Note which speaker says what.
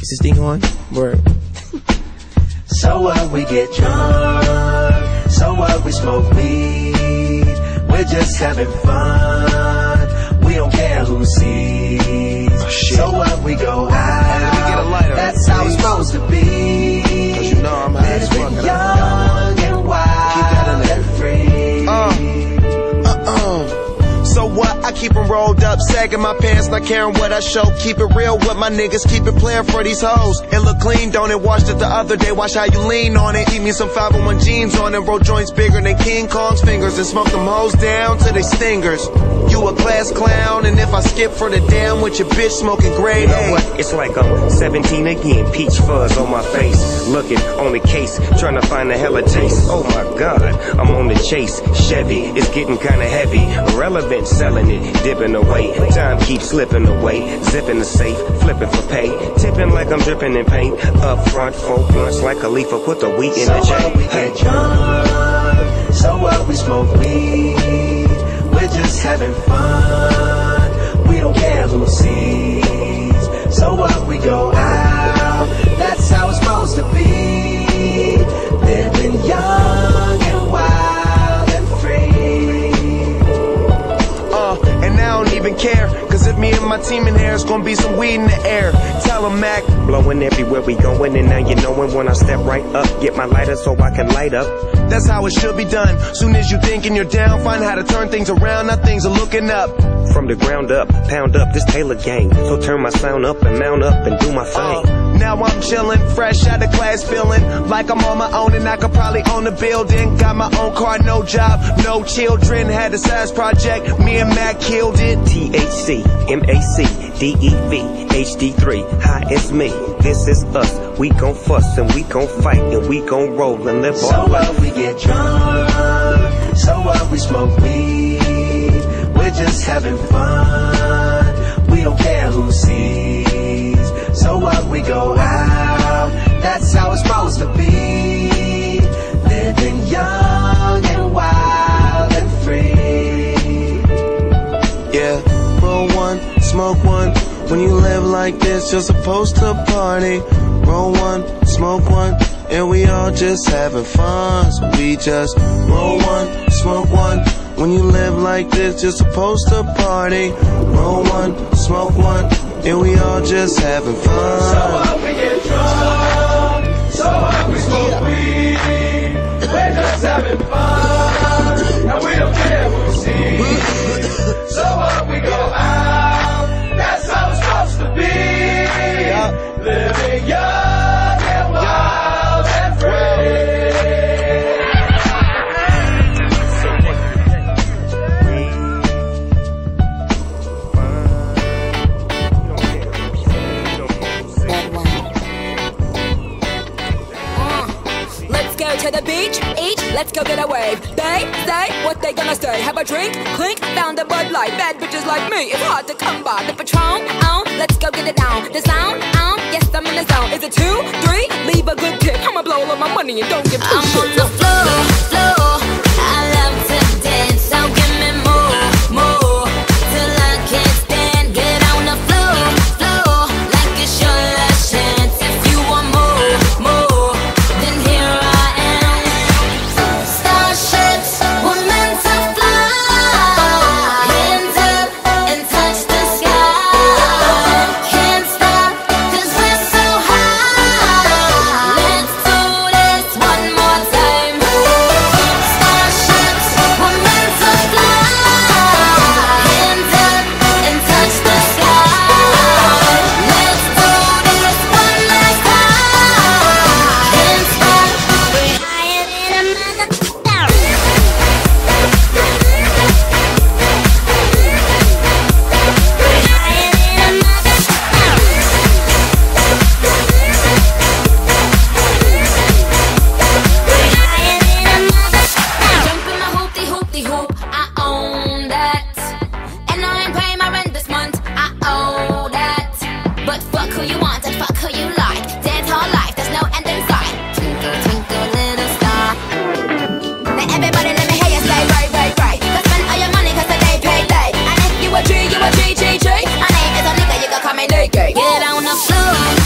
Speaker 1: Is this thing on? Word.
Speaker 2: So what, we get drunk. So what, we smoke weed. We're just having fun. We don't care who sees.
Speaker 1: Oh, shit.
Speaker 2: So what, we go out. That's how it's supposed to be.
Speaker 1: Cause you know I'm high as fuck.
Speaker 2: Young and wild and free.
Speaker 3: So what? I keep them rolled up, sagging my pants, not caring what I show. Keep it real with my niggas, keep it playing for these hoes. It look clean, don't it? Washed it the other day, watch how you lean on it. Eat me some 501 jeans on it, roll joints bigger than King Kong's fingers, and smoke them hoes down to they stingers. You a class clown, and if I skip for the damn with your bitch smoking grade A.
Speaker 4: You know what? It's like I'm 17 again, peach fuzz on my face. Looking on the case, trying to find a hella taste. Oh my God, I'm on the chase. Chevy, it's getting kinda heavy. Irrelevant, selling it, dipping away. Time keeps slipping away. Zipping the safe, flipping for pay. Tipping like I'm dripping in paint. Up front, 4 blunts like a leaf, put the wheat in the
Speaker 2: So
Speaker 4: J.
Speaker 2: what, we get drunk. So what, we smoke weed. We're just having fun. We don't care who sees. So what, we go out. That's how it's supposed to be. Living young and wild and free.
Speaker 3: And I don't even care, cause if me and my team in here, it's gonna be some weed in the air. Tell 'em, Mac.
Speaker 4: Blowing everywhere we going, and now you knowin' when I step right up. Get my lighter so I can light up.
Speaker 3: That's how it should be done. Soon as you thinking you're down, find how to turn things around. Now things are looking up.
Speaker 4: From the ground up, pound up this Taylor gang. So turn my sound up and mount up and do my thing.
Speaker 3: Now I'm chillin', fresh out of class, feeling like I'm on my own and I could probably own a building. Got my own car, no job, no children. Had a size project, me and Mac killed it.
Speaker 4: THC, MAC, DEV, HD3, hi, it's me. This is us. We gon' fuss and we gon' fight and we gon' roll and live
Speaker 2: So
Speaker 4: our life.
Speaker 2: what, we get drunk. So what, we smoke weed. We're just having fun. We don't care who sees. So what, we go out. That's how it's supposed to be. Living young and wild and free.
Speaker 3: Yeah, roll one, smoke one. When you live like this, you're supposed to party. Roll one, smoke one, and we all just having fun. So we just roll one, smoke one. When you live like this, you're supposed to party. Roll one, smoke one, and we all just having fun.
Speaker 2: So what, we get drunk. So what, we smoke weed. We're just having fun. And we don't care who sees. So what, we go out. That's how it's supposed to be. Living young and wild and free.
Speaker 5: To the beach, each, let's go get a wave. They say what they gonna say. Have a drink, clink, found a Bud Light. Bad bitches like me, it's hard to come by. The Patron, let's go get it down. The sound, yes, I'm in the zone. Is it 2, 3? Leave a good tip. I'ma blow all of my money and don't give a shit.
Speaker 6: I'm on the floor. I love to dance, so give me more, till I can't stand. Get on the floor, like it's your last chance. If you want more, then here I am. Starships were meant to fly. Hands up and touch the sky. Can't stop 'cause we're so high. Let's do this one more time. Starships were meant to fly. Hands up and touch the sky. Let's do this one last time. Can't stop. We're higher than a mother. Jump in my hoopty hoop, I own that. And I ain't paying my rent this month, I owe that. But fuck who you want and fuck who you like. Dance all life, there's no end in sight. Twinkle, twinkle, little star. Now everybody let me hear you say right. Go spend all your money 'cause the day paid late. And if you a G, you a G. My name is a nigga, you can call me Nigga. Get on the floor.